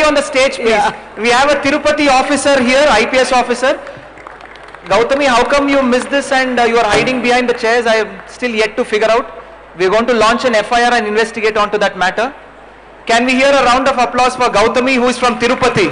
on the stage, please. Yeah. We have a Tirupati officer here, IPS officer. Gautami, how come you missed this and you are hiding behind the chairs? I am still yet to figure out. We are going to launch an FIR and investigate onto that matter. Can we hear a round of applause for Gautami, who is from Tirupati?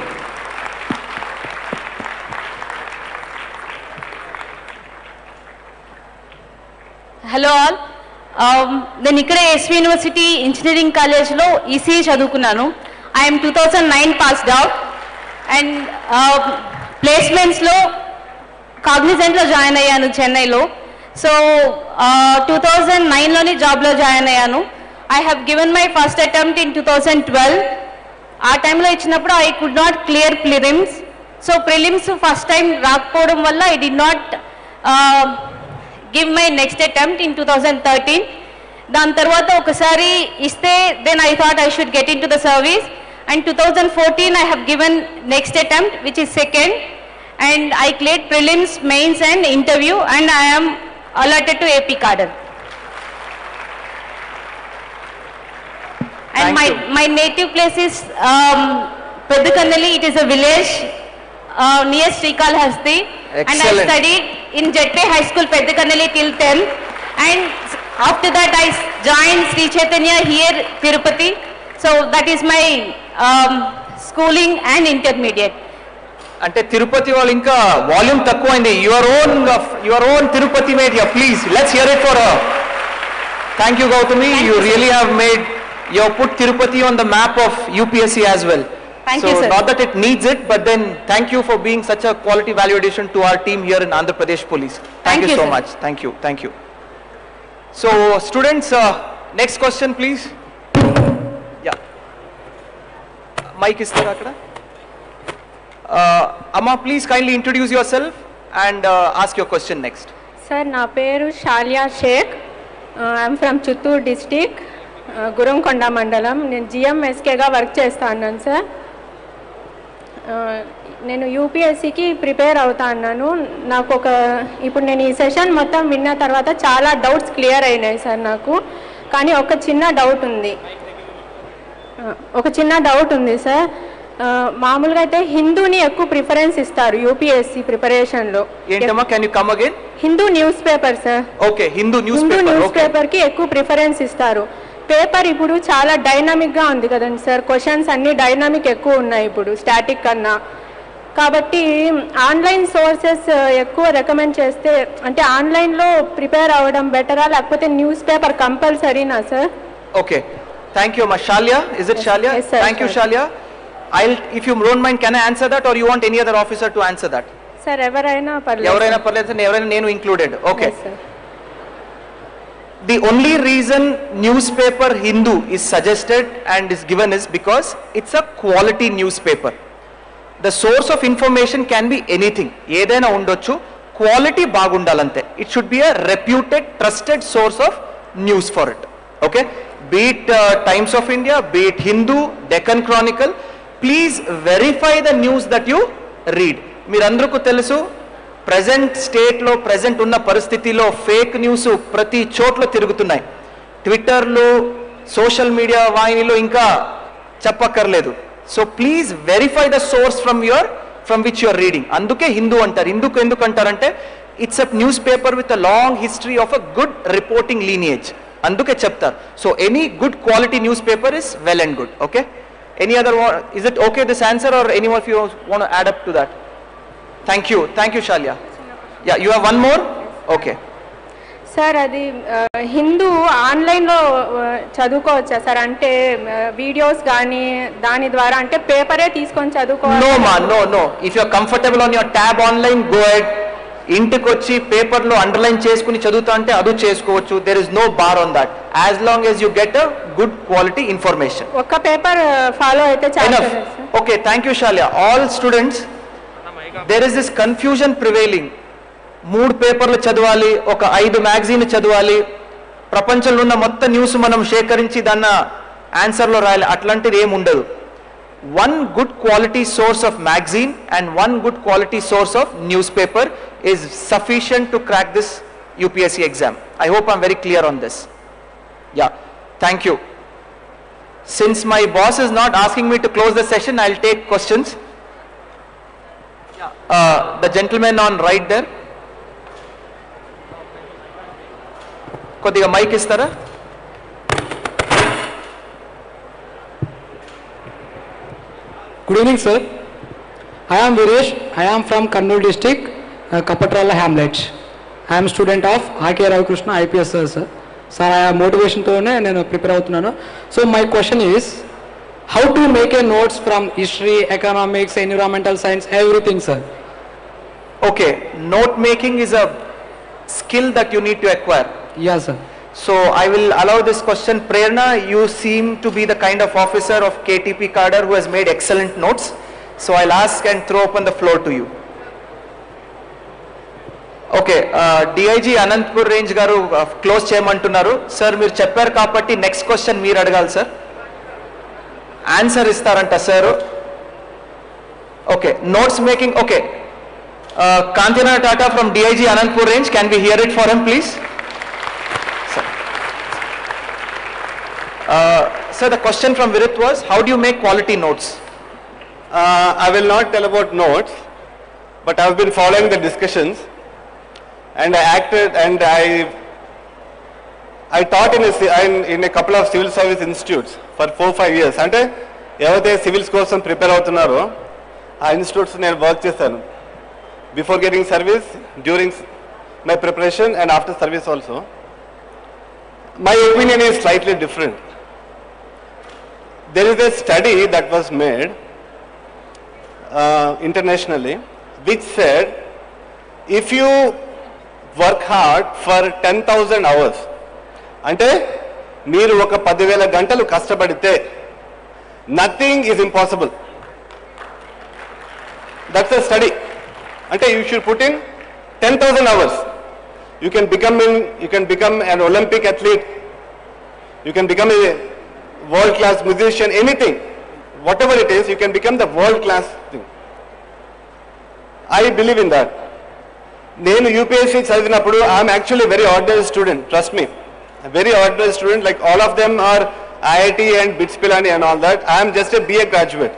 Hello all. నేను ఇక్కడ SV university engineering కాలేజ్లో ECE చదువుకున్నాను. I'm 2009 passed out and ప్లేస్మెంట్స్లో కాగ్నిజెంట్లో join అయ్యాను చెన్నైలో. So 2009లోని జాబ్లో జాయిన్ అయ్యాను. I have given my first attempt in 2012. ఆ టైంలో ఇచ్చినప్పుడు I could not clear prelims. So prelims first time రాకపోవడం వల్ల I did not give my next attempt in 2013. దాని తర్వాత ఒకసారి ఇస్తే then I thought I should get into the service, and 2014 I have given next attempt, which is second, and I cleared prelims, mains and interview, and I am allotted to AP cadre. And my native place is Pedukannali. It is a village near Srikalahasti. And I studied in JP High School, Pedukannali till 10th. And after that I joined Sri Chaitanya here, Tirupati. So that is my schooling and intermediate. Ante Tirupati వాళ్ళు ఇంకా volume తక్కువైంది. your own Tirupati made here. Please, let's hear it for her. Thank you, Gautami. You really have put Tirupati on the map of UPSC as well. Thank you, sir. Not that it needs it, but then thank you for being such a quality value addition to our team here in Andhra Pradesh Police. Thank you so sir. much. Thank you. So students, next question please. Yeah. Mic is there akkada. Amma, please kindly introduce yourself and ask your question next. Sir, na peru Shalia Sheikh. I am from Chittoor district, Gurumkonda Mandalam. నేను GMSKగా work చేస్తాను sir. నేను యూపీఎస్సీకి prepare అవుతా అన్నాను. నాకు ఇప్పుడు నేను ఈ session మొత్తం విన్న తర్వాత చాలా డౌట్స్ క్లియర్ అయినాయి సార్ నాకు. కానీ ఒక చిన్న డౌట్ ఉంది సార్. మామూలుగా అయితే హిందూని ఎక్కువ ప్రిఫరెన్స్ ఇస్తారు యూపీఎస్సీ ప్రిపరేషన్లో. ఏంటమ్మా, can you come again? Hindu news paper sir. Okay, Hindu news పేపర్కి ఎక్కువ ప్రిఫరెన్స్ ఇస్తారు. పేపర్ ఇప్పుడు చాలా డైనామిక్గా ఉంది కదండి సార్. క్వశ్చన్స్ అన్నీ డైనామిక్ ఎక్కువ ఉన్నాయి ఇప్పుడు స్టాటిక్ కన్నా. కాబట్టి ఆన్లైన్ సోర్సెస్ ఎక్కువ రికమెండ్ చేస్తే, అంటే ఆన్లైన్లో ప్రిపేర్ అవ్వడం బెటరా లేకపోతే న్యూస్ పేపర్ కంపల్సరీనా సార్? ఓకే, థ్యాంక్ యూ అమ్మా. Shalia, is it Shalia? Yes, sir. Thank you, Shalia. If you don't mind, can I answer that, or you want any other officer to answer that? Sir ఎవరైనా పర్లేదు. ఎవరైనా నేను included. Okay. Yes, sir. The only reason newspaper Hindu is suggested and is given is because it's a quality newspaper. The source of information can be anything. ఏదైనా ఉండొచ్చు, quality బాగుండాలంతే. It should be a reputed, trusted source of news for it. Okay? Be it Times of India, be it Hindu, Deccan Chronicle, please verify the news that you read. మీరందరికీ తెలుసు, present స్టేట్లో present ఉన్న పరిస్థితిలో fake news ప్రతి చోట్ల తిరుగుతున్నాయి. ట్విట్టర్లో, social media వాహినిలో ఇంకా చెప్పక్కర్లేదు. So please verify the source from which you're reading. అందుకే హిందూ అంటారు. ఎందుకు అంటారంటే it's a news paper with a long history of a good reporting lineage. అందుకే చెప్తారు. So any good quality news paper is well and good. Okay, any other, is it okay this answer, or any of you want to add up to that? Thank you, Shalia. Yeah, you have one more? Okay. Sir, అది హిందూ ఆన్లైన్లో చదువుకోవచ్చా sir? అంటే videos కానీ దాని ద్వారా, అంటే పేపరే తీసుకొని చదువుకోవాలి? No ma, no. If you are comfortable on your tab online, go ahead. ఇంటికి వచ్చి పేపర్లో అండర్లైన్ చేసుకుని చదువుతా అంటే అది చేసుకోవచ్చు. There is no bar on that. As long as you get a good quality information. ఒక్క పేపర్ ఫాలో అయితే చాలు. Okay, thank you, Shalia. All students, there is this confusion prevailing. 3 పేపర్లు చదవాలి, ఒక 5 మ్యాగజైన్లు చదవాలి, ప్రపంచంలో ఉన్న మొత్తం న్యూస్ మనం సేకరించి దాన్ని ఆన్సర్లో రాయాలి. అట్లాంటిది ఏమి ఉండదు. One good quality source of magazine and one good quality source of newspaper is sufficient to crack this UPSC exam. I hope I'm very clear on this. Yeah, thank you. Since my boss is not asking me to close the session, I'll take questions. The gentleman on right there. కొద్దిగా mic ఇస్తారా? Good evening, sir. I am Viresh. I am from Kannur district, Kapatrala hamlet. I am student of R.K. Ravikrishna IPS sir. Sir, I have motivation to prepare avutunnanu. So my question is, how to make a notes from history, economics, environmental science, everything, sir? Okay, note making is a skill that you need to acquire. Yes, sir. So I will allow this question. Prerna, you seem to be the kind of officer of KTP cadre who has made excellent notes. So I'll ask and throw open the floor to you. Okay, DIG Anantpur range garu close cheyamantunnaru. Sir, మీరు చెప్పారు కాబట్టి next question మీరు అడగాలి sir. Answer ఇస్తారంట sir. Okay, notes making. Okay, Kantina Tata from DIG Anantpur range, can we hear it for him please? Sir, the question from Virit was, how do you make quality notes? I will not tell about notes, but I have been following the discussions, and I acted, and I taught in a couple of civil service institutes for 4-5 years. అంటే ఎవరైతే civils కోసం prepare అవుతున్నారో ఆ institutes నేను work చేశాను. Before getting service, during my preparation, and after service also. My opinion is slightly different. There is a study that was made internationally which said if you work hard for 10,000 hours, అంటే మీరు ఒక 10,000 గంటలు కష్టపడితే nothing is impossible. That's a study. అంటే you should put in 10,000 hours. You can become an Olympic athlete. You can become a world-class musician, anything. Whatever it is, you can become the world-class thing. I believe in that. నేను UPSC చదివినప్పుడు I am actually a very ordinary student, trust me. A very ordinary student, like all of them are IIT and BITS Pilani and all that. I am just a BA graduate.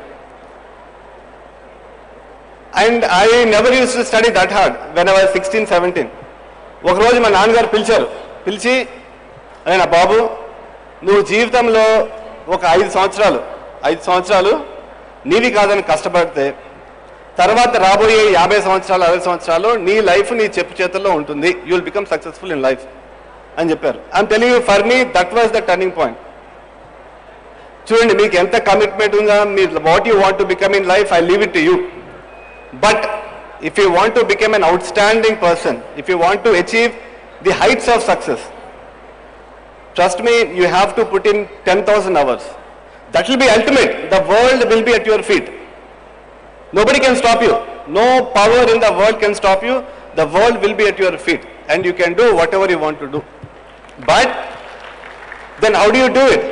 And I never used to study that hard when I was 16-17. ఒక రోజు మా నాన్నగారు పిలిచి ఆయన బాబు నువ్వు జీవితంలో ఒక 5 సంవత్సరాలు నీవి కాదని కష్టపడితే తర్వాత రాబోయే 50 సంవత్సరాలు 60 సంవత్సరాలు నీ లైఫ్ నీ చెప్పు చేతుల్లో ఉంటుంది. You will become successful in life అని చెప్పారు. I'm telling you, for me that was the turning point. చూడండి మీకు ఎంత కమిట్మెంట్ ఉందా, మీరు what you want to become in life, I leave it to you. But if you want to become an outstanding person, if you want to achieve the heights of success, trust me, you have to put in 10,000 hours. That will be ultimate. The world will be at your feet. Nobody can stop you. No power in the world can stop you. The world will be at your feet and you can do whatever you want to do. But then how do you do it?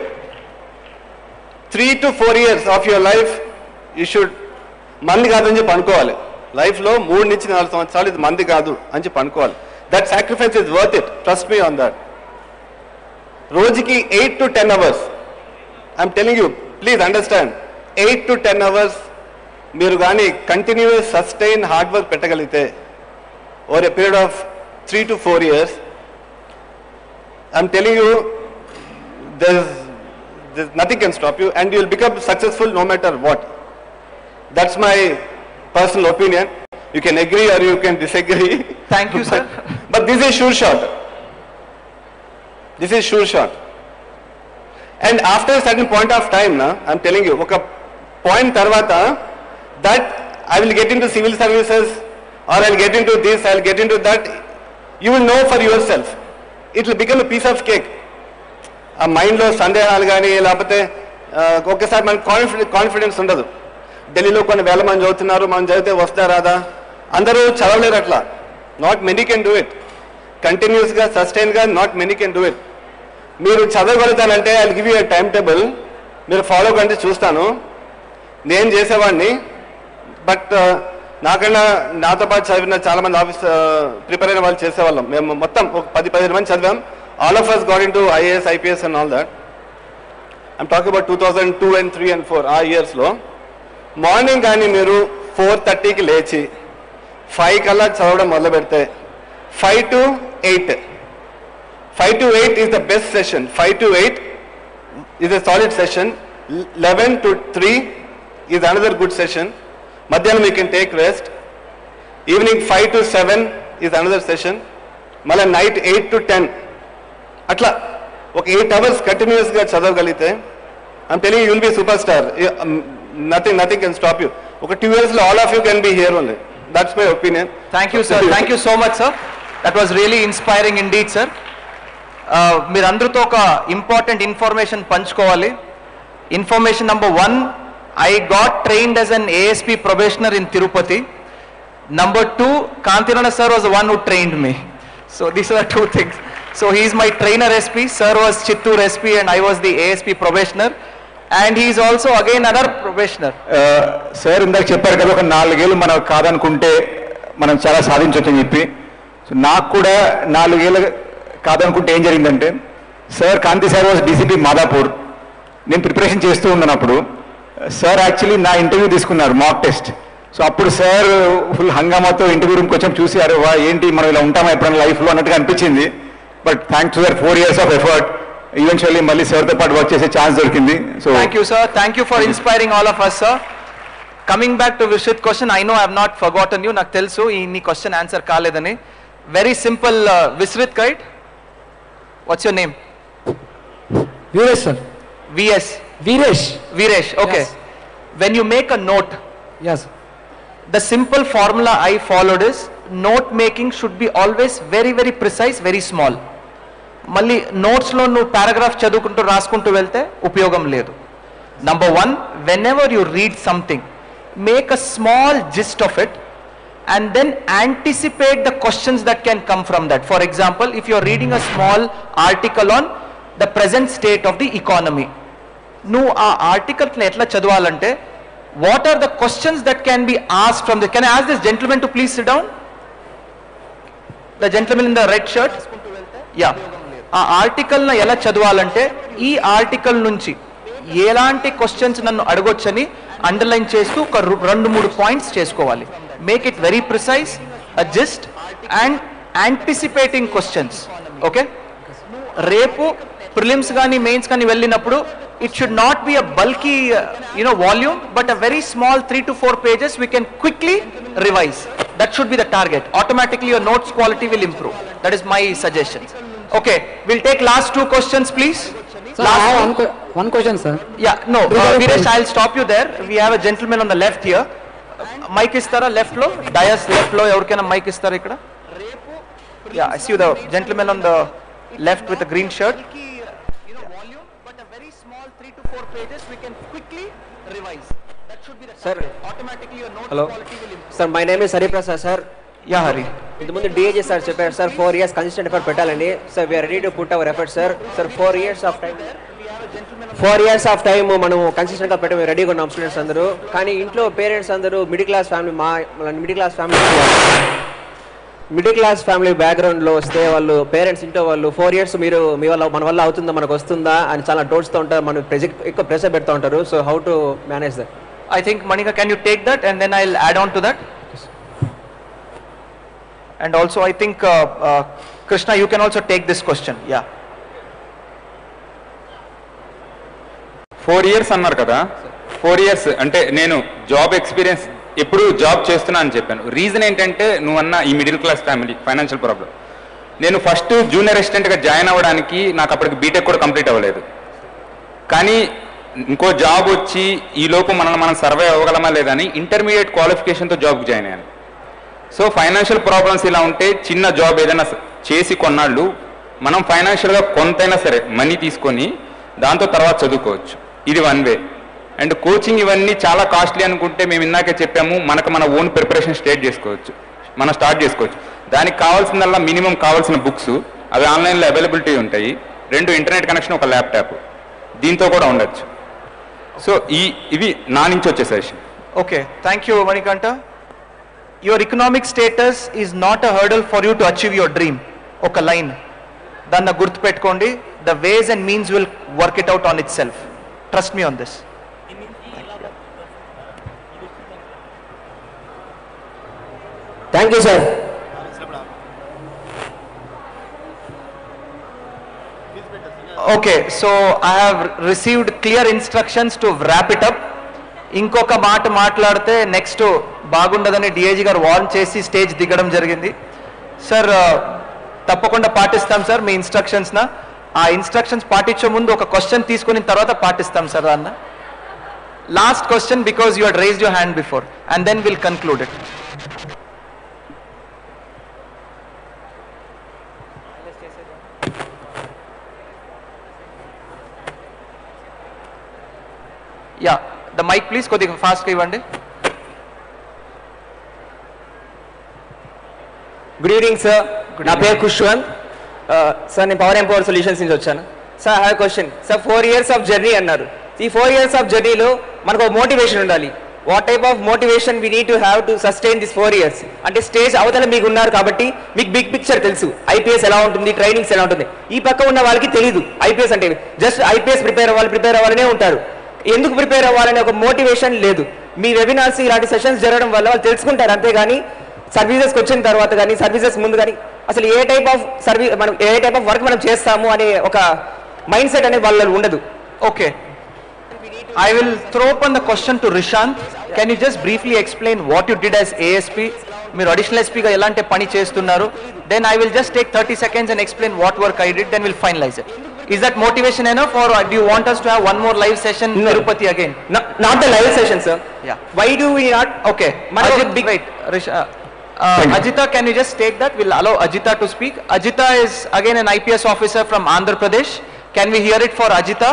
3 to 4 years of your life you should మంది కాదని చెప్పి అనుకోవాలి. లైఫ్లో 3 నుంచి 4 సంవత్సరాలు ఇది మంది కాదు అని చెప్పి అనుకోవాలి. That sacrifice is worth it, trust me on that. రోజుకి 8 to 10 hours, I'm telling you, please understand, 8 to 10 hours మీరు కానీ కంటిన్యూస్ సస్టైన్ హార్డ్ వర్క్ పెట్టగలిగితే over a period of 3 to 4 years, I'm telling you there's nothing can stop you and you will become successful no matter what. That's my personal opinion. You can agree or you can disagree. Thank you, sir. But this is sure shot. This is sure shot. And after a certain point of time, I'm telling you, oka point tarvata, that I will get into civil services or I'll get into this, I'll get into that. You will know for yourself. It will become a piece of cake. A mind lo sandehalu gaani leకపోతే ఒక్కసారి మనకు confidence ఉండదు. ఢిల్లీలో కొన్ని వేల మంది చదువుతున్నారు, మనం చదివితే వస్తా రాదా? అందరూ చదవలేరు అట్లా. Not many can do it. కంటిన్యూస్గా సస్టైన్గా not many can do it. మీరు చదవగలుగుతానంటే I will give you a time table, మీరు ఫాలో కంటే చూస్తాను. నేను చేసేవాడిని, బట్ నాకన్నా నాతో పాటు చదివిన చాలామంది ఆఫీస్ ప్రిపేర్ అయిన వాళ్ళు చేసేవాళ్ళం. మేము మొత్తం ఒక 10-15 మంది చదివాం. All of us got into IAS, IPS and all that. I'm talking about 2002 and 3 and 4 ఆ ఇయర్స్లో మార్నింగ్ కానీ మీరు 4:30కి లేచి 5 కల్లా చదవడం మొదలు పెడితే 5 to 8 is the best session. 5 to 8 is a solid session. 11 to 3 is another good session. Madhyanam we can take rest. Evening 5 to 7 is another session. Mala night 8 to 10. Atla, okay, 8 hours continuous ga chadavagalite. I'm telling you, you'll be a superstar. Nothing can stop you. Okay, 2 years all of you can be here only. That's my opinion. Thank you, sir. Thank you so much, sir. That was really inspiring indeed, sir. మీరు అందరితో ఒక important information పంచుకోవాలి. Information number 1, I got trained as an ASP probationer in Tirupati. Number 2, Kantirana sir was the one who trained me. So these are the 2 things. So he is my trainer SP, sir was Chittoor SP and I was the ASP probationer. And he is also again another probationer. Sir ఇందాక చెప్పారు కదా, ఒక 4 ఏళ్ళు మనం కాదనుకుంటే మనం చాలా సాధించవచ్చని చెప్పి. So నాకు కూడా 4 ఏళ్ళు కాదనుకుంటే ఏం జరిగిందంటే, sir Kanthi sir was DCP Madhapur. నేను ప్రిపరేషన్ చేస్తూ ఉన్నప్పుడు సార్ యాక్చువల్లీ నా ఇంటర్వ్యూ తీసుకున్నారు, మాక్ టెస్ట్. సో అప్పుడు సార్ ఫుల్ హంగామాతో ఇంటర్వ్యూ రూమ్కి వచ్చాం, చూసి అరే వా ఏంటి మనం ఇలా ఉంటామా ఎప్పుడైనా లైఫ్లో అన్నట్టుగా అనిపించింది. But thanks to sir 4 years of effort, eventually మళ్ళీ సార్తో పాటు వర్క్ చేసే ఛాన్స్ దొరికింది. So thank you sir, thank you for inspiring all of us sir. Coming back to Vishrith question, I know I have not forgotten you, నాకు తెలుసు ఈ question answer కాలేదని. Very simple, Vishrith కైట్, what's your name? Viresh sir. VS. Viresh, okay. Yes. When you make a note, Yes. the simple formula I followed is note making should be always very very precise, very small. మళ్ళీ నోట్స్లో నువ్వు paragraph చదువుకుంటూ రాసుకుంటూ వెళ్తే ఉపయోగం లేదు. Number 1, whenever you read something, make a small gist of it and then anticipate the questions that can come from that. For example, if you are reading a small article on the present state of the economy, నువ్వు ఆ ఆర్టికల్ని ఎట్లా చదవాలంటే, what are the questions that can be asked from the, can I ask this gentleman to please sit down? The gentleman in the red shirt? Yeah. ఆ ఆర్టికల్ని ఎలా చదవాలంటే, ఈ article నుంచి ఎలాంటి క్వశ్చన్స్ నన్ను అడగొచ్చని అండర్లైన్ చేస్తూ ఒక 2-3 పాయింట్స్ చేసుకోవాలి. Make it very precise, a gist and anticipating questions. Okay, రేపు ప్రిలిమ్స్ కానీ మెయిన్స్ కానీ వెళ్ళినప్పుడు it should not be a bulky volume, but a very small 3 to 4 pages we can quickly revise. That should be the target. Automatically your notes quality will improve. That is my suggestion. Okay, we'll take last 2 questions please. Sir, I have one question, sir. Yeah, no, Viresh, I'll stop you there. We have a gentleman on the left here. Mic istara left lo, dais left lo, evarkaina mic istara ikkada? Yeah, I see the gentleman on the left with the green shirt. Volume, but a very small 3 to 4 pages we can quickly revise. That should be the target. Automatically your notes quality will improve. Sir, my name is Hari Prasad, sir. Yeah, Hari. ఇంతకుముందు DAG sir చెప్పారు sir 4 years consistent effort పెట్టాలని. Sir we're ready to put our effort sir. Sir 4 years of time మనం కన్సిస్టెంట్గా పెట్ట రెడీగా ఉన్నాం students అందరూ. కానీ ఇంట్లో పేరెంట్స్ అందరూ మిడిల్ క్లాస్ ఫ్యామిలీ బ్యాక్గ్రౌండ్లో వస్తే వాళ్ళు పేరెంట్స్ ఇంట్లో వాళ్ళు 4 years మీరు మన వల్ల అవుతుందా, మనకు వస్తుందా అని చాలా డౌట్స్తో ఉంటారు, మనం ఎక్కువ ప్రెషర్ పెడుతూ ఉంటారు. So how to manage that? I think Manika, can you take that and then I'll add on to that? And also I think Krishna, you can also take this question. Yeah. 4 years అన్నారు కదా, 4 years అంటే నేను job experience ఎప్పుడు job చేస్తున్నా అని చెప్పాను. Reason ఏంటంటే నువ్వు అన్న ఈ middle class family financial problem. నేను ఫస్ట్ జూనియర్ అసిస్టెంట్గా జాయిన్ అవ్వడానికి నాకు అప్పటికి బీటెక్ కూడా కంప్లీట్ అవ్వలేదు. కానీ ఇంకో జాబ్ వచ్చి ఈ లోపు మనం సర్వే అవ్వగలమా లేదని ఇంటర్మీడియట్ క్వాలిఫికేషన్తో జాబ్కి జాయిన్ అయ్యాను. సో ఫైనాన్షియల్ ప్రాబ్లమ్స్ ఇలా ఉంటే చిన్న జాబ్ ఏదైనా చేసి కొన్నాళ్ళు మనం ఫైనాన్షియల్గా కొంతైనా సరే మనీ తీసుకొని దాంతో తర్వాత చదువుకోవచ్చు. ఇది 1 వే. అండ్ కోచింగ్ ఇవన్నీ చాలా కాస్ట్లీ అనుకుంటే మేము ఇందాకే చెప్పాము, మన ఓన్ ప్రిపరేషన్ స్టార్ట్ చేసుకోవచ్చు. దానికి కావాల్సిందల్లా మినిమం కావాల్సిన బుక్స్ అవి ఆన్లైన్లో అవైలబిలిటీ ఉంటాయి, 2 ఇంటర్నెట్ కనెక్షన్, ఒక ల్యాప్టాప్, దీంతో కూడా ఉండొచ్చు. సో ఇవి నా నుంచి వచ్చే suggestion. Okay, thank you Manikanta. Your economic status is not a hurdle for you to achieve your dream. Oka line danna gurtu pettukondi, the ways and means will work it out on itself. Trust me on this. Thank you sir. Okay, so I have received clear instructions to wrap it up. ఇంకొక మాట మాట్లాడితే next బాగుండదని DIG గారు warn చేసి stage దిగడం జరిగింది. Sir తప్పకుండా పాటిస్తాం సార్ మీ ఇన్స్ట్రక్షన్స్న. ఆ ఇన్స్ట్రక్షన్స్ పాటించే ముందు ఒక క్వశ్చన్ తీసుకున్న తర్వాత పాటిస్తాం సార్ అన్న. Last question because you had raised your hand before and then will conclude it. Yeah the mike please కొద్దిగా ఫాస్ట్గా ఇవ్వండి. గుడ్ ఈవినింగ్ సార్, నా పేరు ఖుష్వంత్ సార్. నేను పవర్ ఎంపవర్ సొల్యూషన్స్ నుంచి వచ్చాను sir. Have question sir. 4 years of journey అన్నారు. ఈ 4 years ఆఫ్ జర్నీలో మనకు ఒక మోటివేషన్ ఉండాలి. What type of motivation we need to have to sustain this 4 years? అంటే స్టేజ్ అవతల మీకు ఉన్నారు కాబట్టి మీకు బిగ్ పిక్చర్ తెలుసు. ఐపీఎస్ ఎలా ఉంటుంది, ట్రైనింగ్స్ ఎలా ఉంటుంది. ఈ పక్క ఉన్న వాళ్ళకి తెలియదు ఐపీఎస్ అంటే. జస్ట్ ఐపీఎస్ ప్రిపేర్ అవ్వాలనే ఉంటారు. ఎందుకు ప్రిపేర్ అవ్వాలనే ఒక మోటివేషన్ లేదు. మీ వెబినార్స్ ఇలాంటి సెషన్స్ జరగడం వల్ల వాళ్ళు తెలుసుకుంటారు. అంతేగాని సర్వీసెస్కి వచ్చిన తర్వాత కానీ సర్వీసెస్ ముందు కానీ అసలు ఏ టైప్ ఆఫ్ వర్క్ మనం చేస్తాము అనే ఒక మైండ్ సెట్ అనేది వాళ్ళలో ఉండదు. Okay, I will throw open the question to Rishant. Can you just briefly explain what you did as ASP? మీరు అడిషనల్ ఎస్పీగా ఎలాంటి పని చేస్తున్నారు? Then I will just take 30 seconds and explain what work I did, then we'll finalize it. Is that motivation enough, or do you want us to have one more live session in Tirupati again? Not the live session, sir. Yeah. Why do we not? Okay. Wait, Ajita, can you just take that? We'll allow Ajita to speak. Ajita is again an IPS officer from Andhra Pradesh. Can we hear it for Ajita?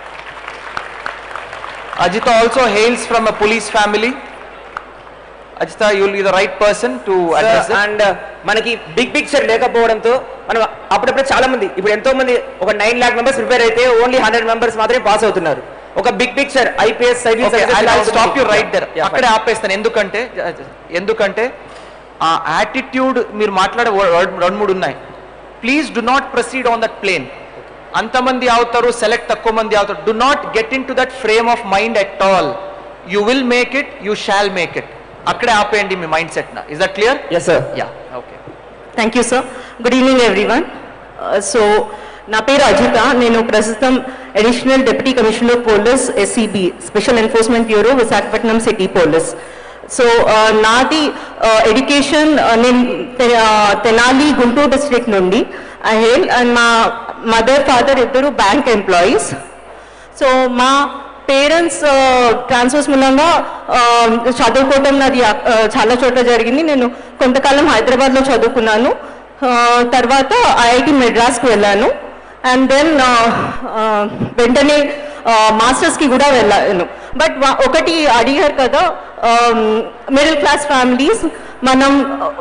Ajita also hails from a police family. Ajita, you will be the right person to address it. And మనకి big picture లేకపోవడంతో మనం అప్పుడప్పుడు చాలా మంది, ఇప్పుడు ఎంతో మంది, ఒక 9 lakh మెంబర్స్ ప్రిపేర్ అయితే ఓన్లీ 100 మెంబర్స్ మాత్రమే పాస్ అవుతున్నారు. ఒక big picture IPS stop you right there. అక్కడే ఆపేస్తాను. ఎందుకంటే ఆ యాటిట్యూడ్ మీరు మాట్లాడే 2-3 ఉన్నాయి. Please do not proceed on that plane. అంతమంది అవుతారు, సెలెక్ట్ తక్కువ మంది అవుతారు. Do not get in to that frame of mind at all. You will make it, you shall make it. అక్కడే ఆపేయండి మీ మైండ్ సెట్ నా. Is that clear? yes sir. yeah okay. Thank you sir. Good evening everyone. So నా పేరు అజిత. నేను ప్రస్తుతం additional deputy commissioner police SCB special enforcement bureau Visakhapatnam city police. So నాది education, నేను తెనాలి గుంటూరు డిస్ట్రిక్ట్ నుండి ఐ హెయిల్. అండ్ మా mother father ఇద్దరు bank employees. So మా పేరెంట్స్ ట్రాన్స్ఫర్స్ మూలంగా చదువుకోవటం నాది చాలా చోట్ల జరిగింది. నేను కొంతకాలం హైదరాబాద్లో చదువుకున్నాను. తర్వాత IIT మెడ్రాస్కి వెళ్ళాను. అండ్ దెన్ వెంటనే మాస్టర్స్కి కూడా వెళ్ళాను. బట్ ఒకటి అడిగారు కదా, మిడిల్ క్లాస్ ఫ్యామిలీస్ మనం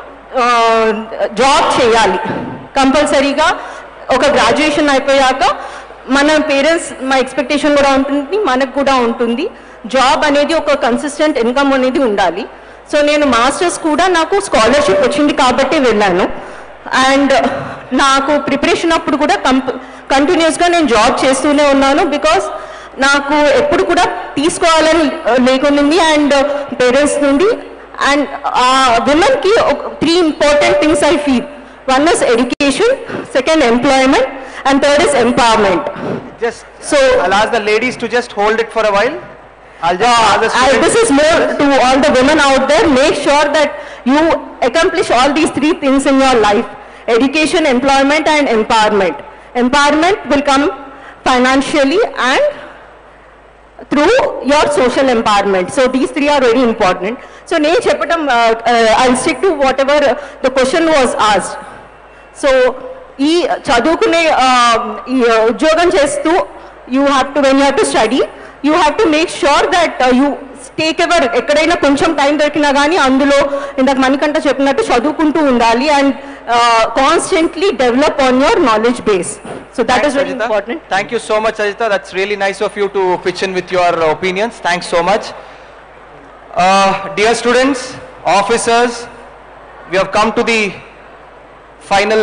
జాబ్ చేయాలి కంపల్సరీగా. ఒక గ్రాడ్యుయేషన్ అయిపోయాక మన పేరెంట్స్ మా ఎక్స్పెక్టేషన్ కూడా ఉంటుంది, మనకు కూడా ఉంటుంది. జాబ్ అనేది ఒక కన్సిస్టెంట్ ఇన్కమ్ అనేది ఉండాలి. సో నేను మాస్టర్స్ కూడా నాకు స్కాలర్షిప్ వచ్చింది కాబట్టి వెళ్ళాను. అండ్ నాకు ప్రిపరేషన్ అప్పుడు కూడా కంటిన్యూస్గా నేను జాబ్ చేస్తూనే ఉన్నాను. బికాస్ నాకు ఎప్పుడు కూడా తీసుకోవాలని లేకుంది అండ్ పేరెంట్స్ నుండి. అండ్ విమెన్కి 3 important things I feel. One is education, second employment, and third is empowerment. So I'll ask the ladies to just hold it for a while. This is more to all the women out there. Make sure that you accomplish all these 3 things in your life: education, employment, and empowerment. Empowerment will come financially and through your social empowerment. So these 3 are very important. So నేను చెప్పడం, I'll stick to whatever the question was asked. So ఈ చదువుకునే ఈ ఉద్యోగం చేస్తూ you have to study, you have to make sure that you take ever ఎక్కడైనా కొంచెం time దొరికినా కానీ అందులో ఇందాక మణికంఠ చెప్పినట్టు చదువుకుంటూ ఉండాలి. And constantly develop on your knowledge base. So that is very important. Thank you so much, Ajita. That's really nice of you to pitch in with your opinions. Thanks so much. Dear students, officers, we have come to the final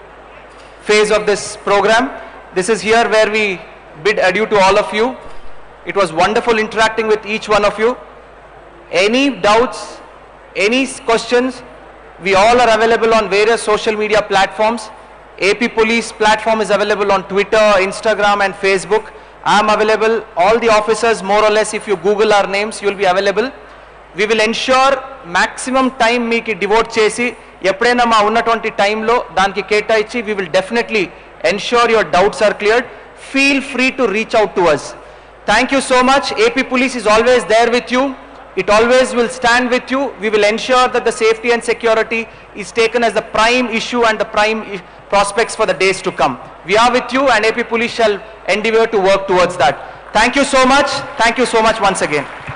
phase of this program. This is here where we bid adieu to all of you. It was wonderful interacting with each one of you. Any doubts, any questions, we all are available on various social media platforms. AP Police platform is available on Twitter, Instagram and Facebook. I am available. All the officers, more or less, if you Google our names, you will be available. We will ensure maximum time meeki devote chesi, eppudaina ma unnatuvanti time lo daniki ketaichi, we will definitely ensure your doubts are cleared. Feel free to reach out to us. Thank you so much. AP Police is always there with you. It always will stand with you. We will ensure that the safety and security is taken as the prime issue and the prime prospects for the days to come. We are with you, and AP Police shall endeavor to work towards that. Thank you so much. Thank you so much once again.